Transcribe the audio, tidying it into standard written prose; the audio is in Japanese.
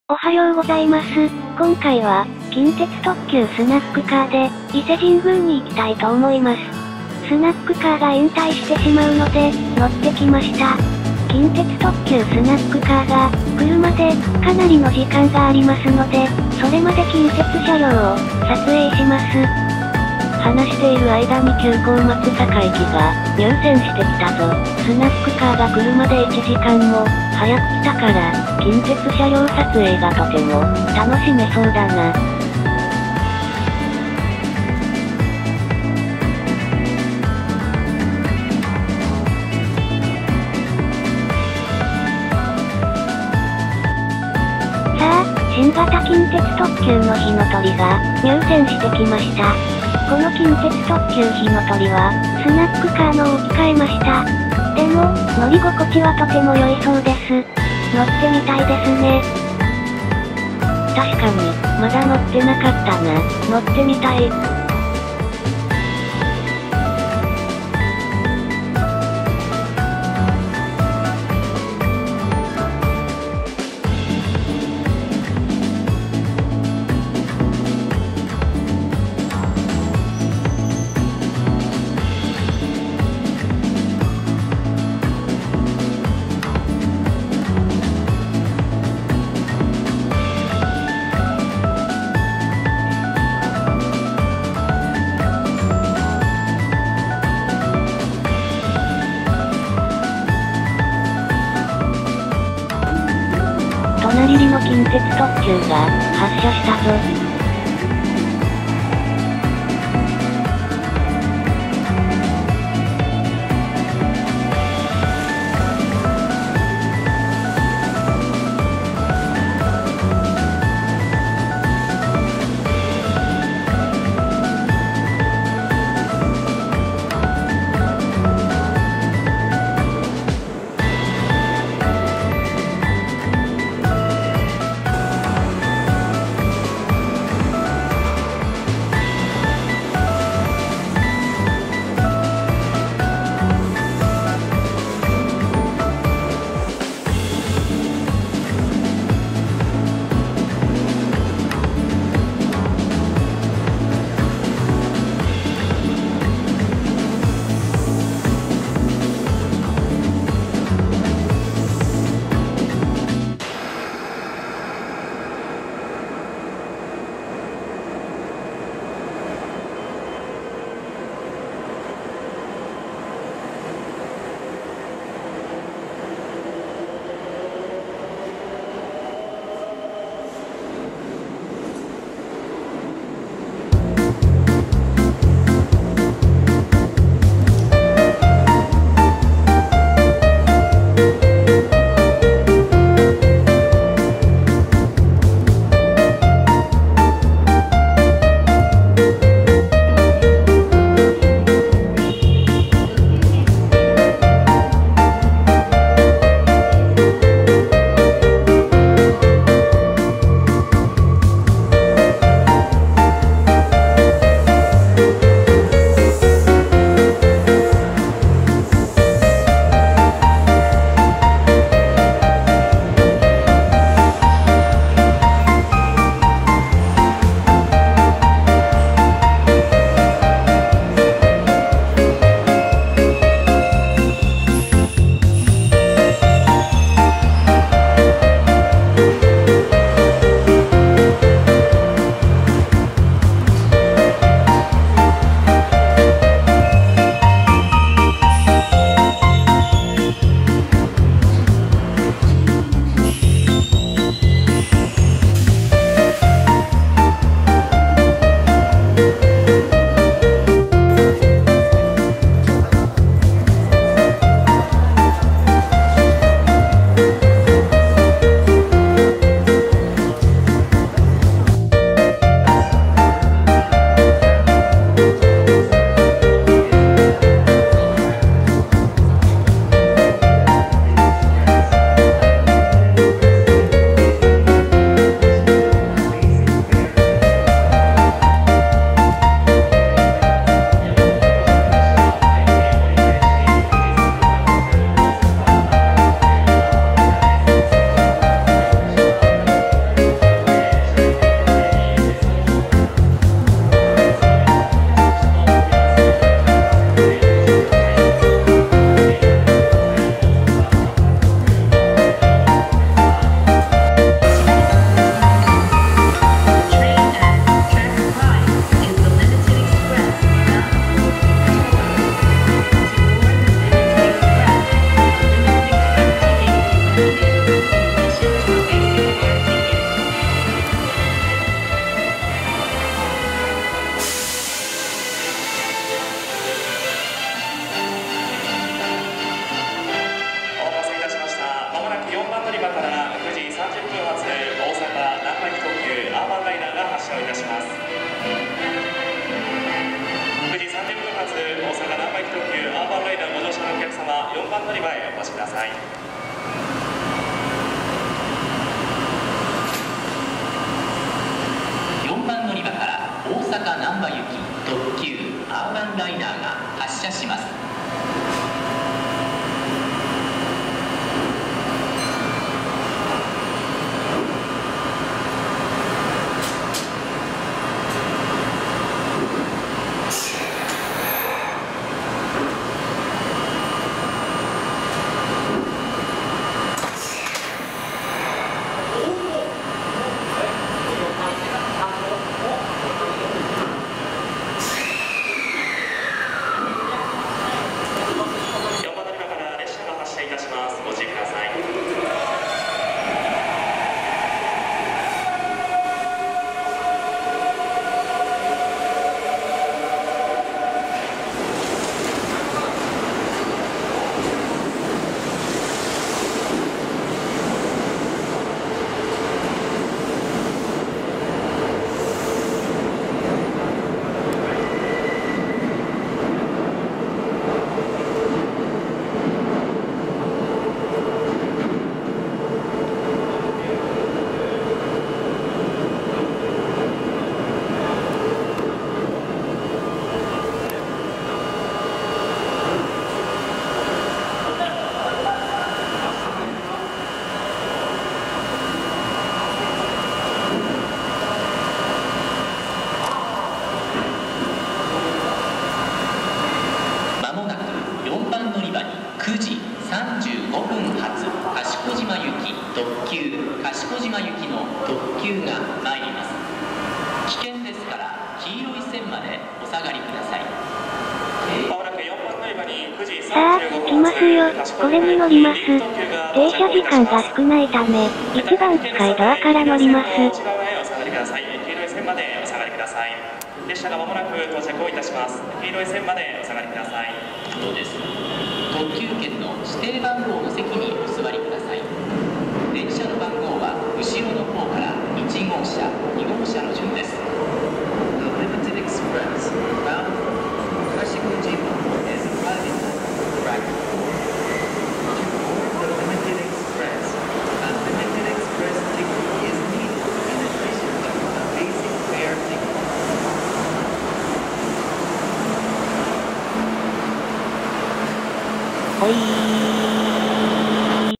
おはようございます。今回は、近鉄特急スナックカーで、伊勢神宮に行きたいと思います。スナックカーが引退してしまうので、乗ってきました。近鉄特急スナックカーが、車で、かなりの時間がありますので、それまで近鉄車両を、撮影します。話している間に急行松坂駅が、入線してきたぞ。スナックカーが車で1時間も、早く来たから、近鉄車両撮影がとても、楽しめそうだな。さあ、新型近鉄特急の火の鳥が、入線してきました。この近鉄特急火の鳥は、スナックカーの置き換えました。でも、乗り心地はとても良いそうです。乗ってみたいですね。確かに、まだ乗ってなかったな。乗ってみたい。隣りの近鉄特急が、発車したぞ。 発車します。9時35分発賢島行き特急賢島行きの特急が参ります。危険ですから黄色い線までお下がりください。 さあ、行きますよ。これに乗ります。停車時間が少ないため、1番近いドアから乗ります。 列車がまもなく到着をいたします。黄色い線までお下がりください。 そうです。特急券の指定番号の席にお座りください。電車の番号は後ろの方から1号車、2号車の順です。The Limited Express bound for Kashikojima is arriving at track 4. To board the Limited Express, a Limited Express ticket is needed in addition to a basic fare ticket. おいー。